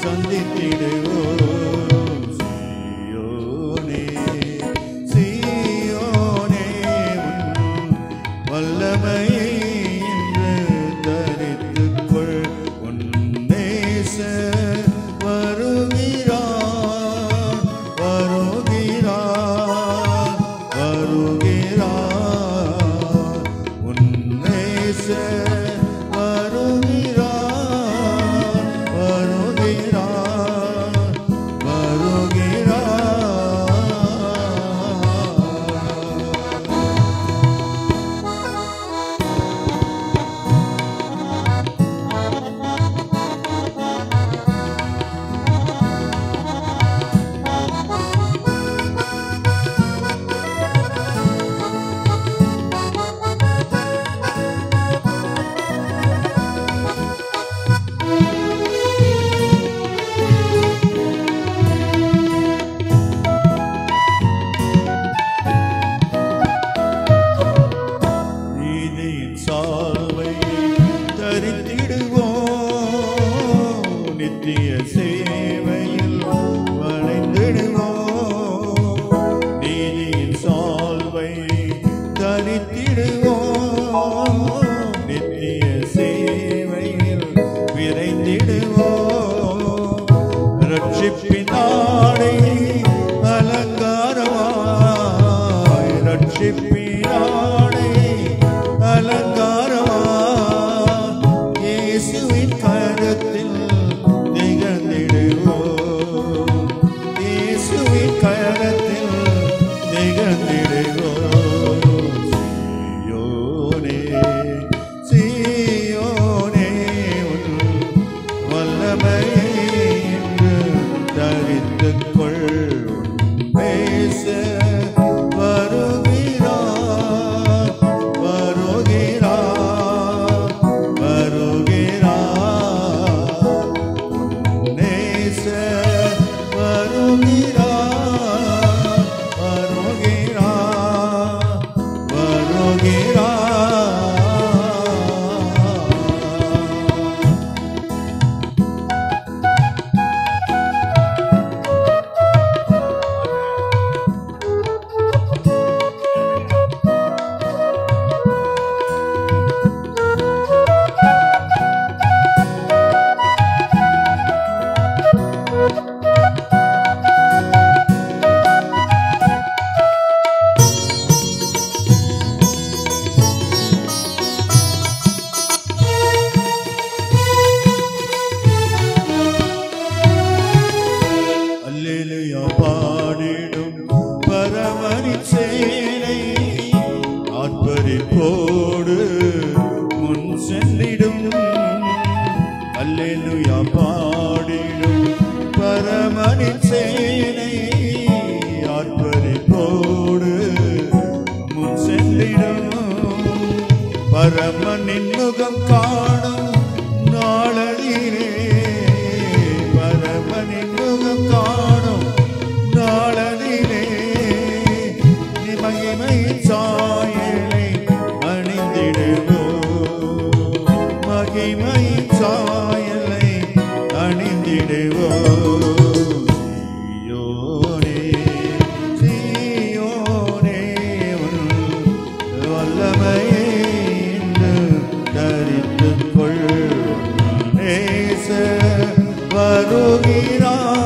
சந்தித்திடுவோம். சீயோனே சீயோனே உன் வல்லமையை இன்று தரித்துக்கொள். உன் நேசர் வருகிறார் வருகிறார் வருகிறார். உன் நேசர் வருகிறார் வருகிறார் வருகிறார். நீதியின் சால்வையை தரித்திடுவோம். நித்திய சேவையில் வளைந்திடுவோம். நீதியின் சால்வையை தரித்திடுவோம். நித்திய சேவையில் விரைந்திடுவோம். ரட்சிப்பின் ஆடை அலங்காரமாய் ரட்சிப்பின் ஆடை அலங்காரமாய் இயேசுவின் கரத்தில் திகழ்ந்திடுவோம். இயேசுவின் கரத்தில் திகழ்ந்திடுவோம். சீயோனே சீயோனே உன் வல்லமையை இன்று தரித்துக்கொள். உன் நேசர் வருகிறார் வருகிறார் வருகிறார். உன் நேசர் வருகிறார் வருகிறார் வருகிறார். அல்லேலூயா பாடிடும் பரமனின் சேனை ஆர்ப்பரிப்போடு முன் சென்றிடும். அல்லேலூயா பாடிடும் பரமனின் சேனை ஆர்ப்பரிப்போடு முன் சென்றிடும். பரமனின் முகம் காணும் நாளதிலே பரமனின் முகம் காணும் நாளதிலே மகிமையின் சாயலை அணிந்திடுவோம். மகிமையின் சாயலை அணிந்திடுவோம். சீயோனே சீயோனே உன் வல்லமையை இன்று தரித்துக்கொள். நேசர் வருகிறார்